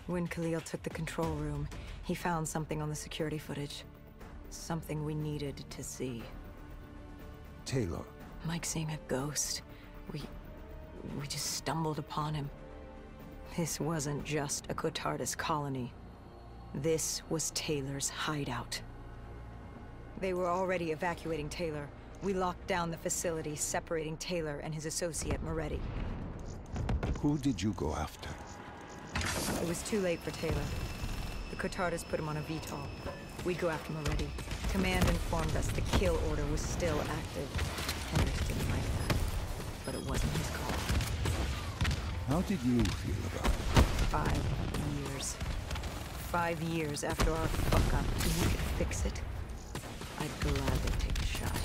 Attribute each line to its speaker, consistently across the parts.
Speaker 1: When Khalil took the control room, he found something on the security footage. Something we needed to see.
Speaker 2: Taylor.
Speaker 1: Like seeing a ghost. We just stumbled upon him. This wasn't just a Cotardis colony. This was Taylor's hideout. They were already evacuating Taylor. We locked down the facility, separating Taylor and his associate, Moretti.
Speaker 2: Who did you go after?
Speaker 1: It was too late for Taylor. The Cotardis put him on a VTOL. We'd go after Moretti. Command informed us the kill order was still active. Hendricks didn't like that, but it wasn't his call.
Speaker 2: How did you feel about it?
Speaker 1: 5 years. 5 years after our fuck-up, if we could fix it, I'd gladly take a shot.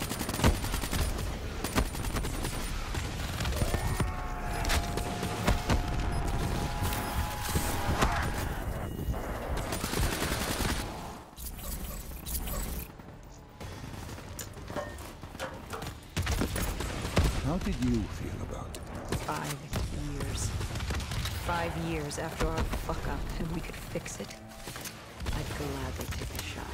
Speaker 2: How did you feel about it?
Speaker 1: 5 years. 5 years after our fuck-up, and we could fix it, I'd gladly take a shot.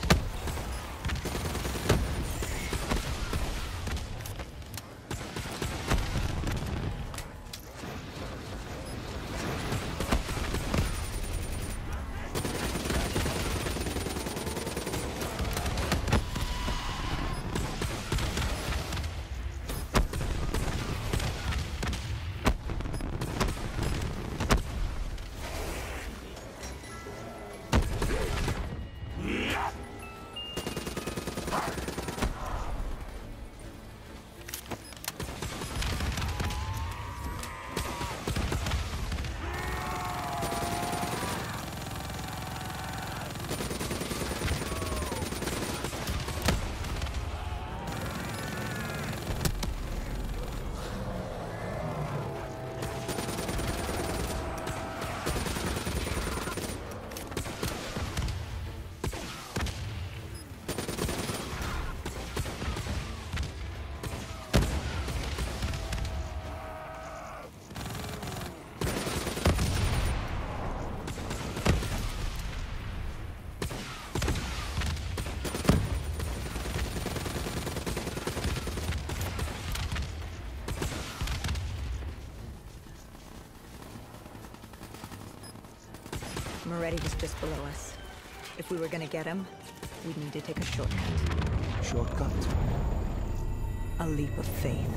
Speaker 1: Moretti was just below us. If we were gonna get him, we'd need to take a shortcut.
Speaker 2: Shortcut?
Speaker 1: A leap of faith.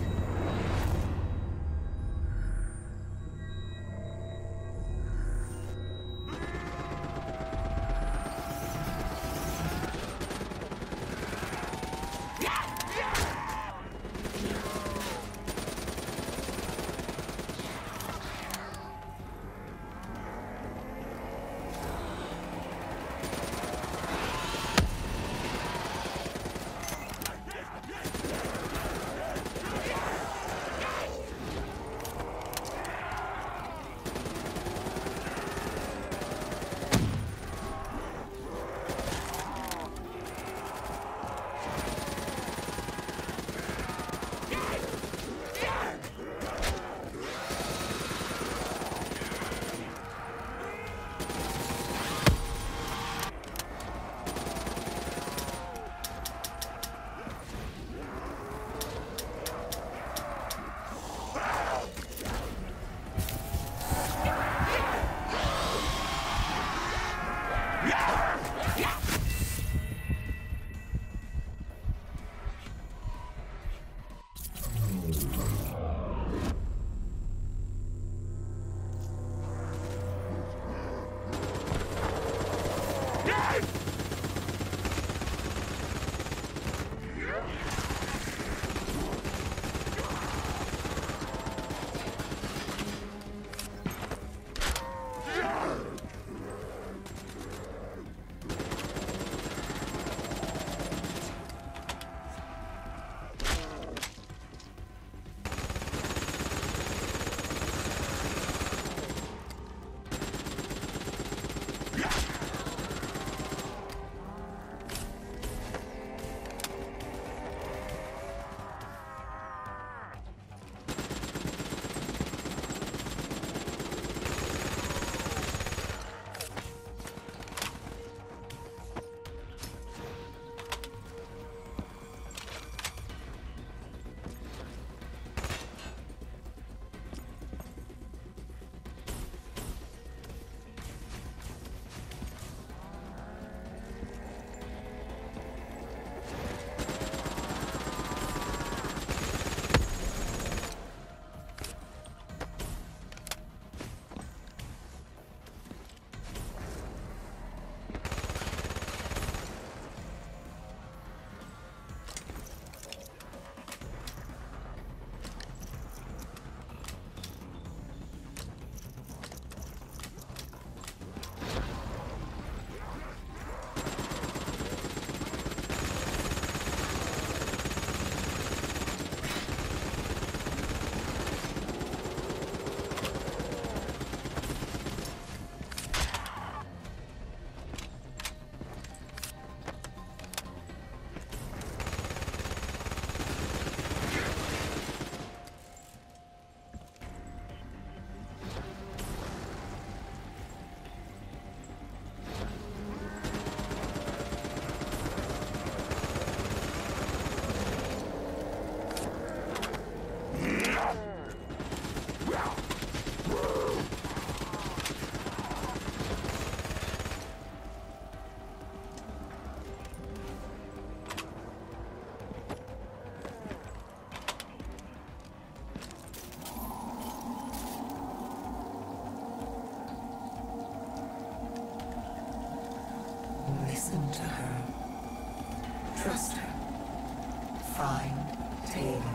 Speaker 1: Listen to her. Trust her. Find Taylor.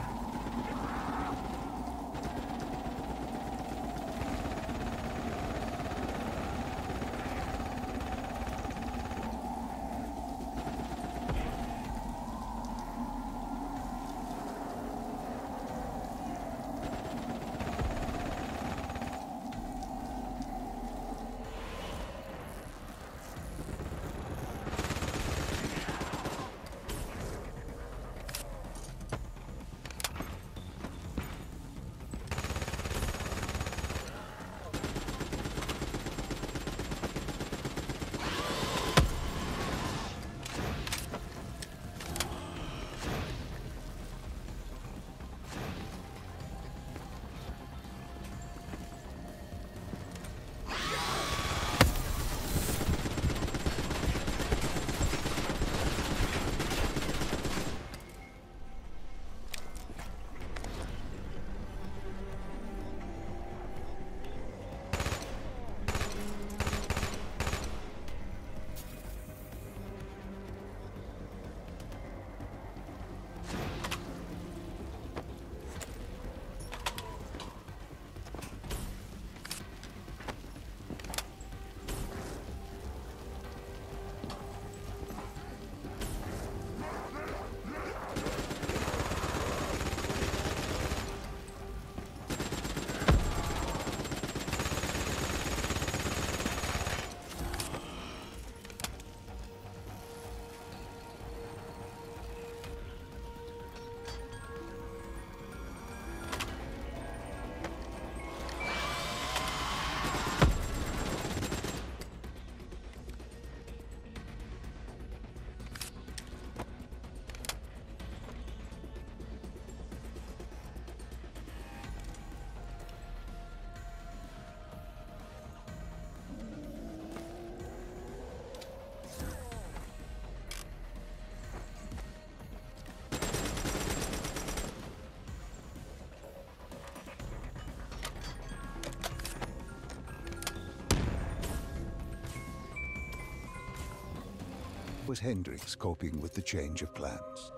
Speaker 2: Was Hendricks coping with the change of plans?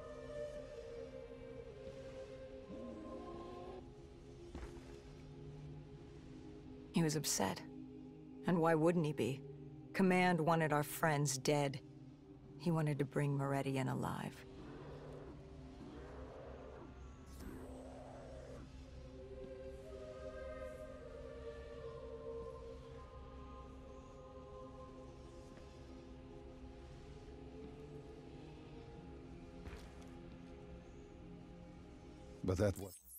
Speaker 1: He was upset. And why wouldn't he be? Command wanted our friends dead. He wanted to bring Moretti in alive.
Speaker 2: But that was...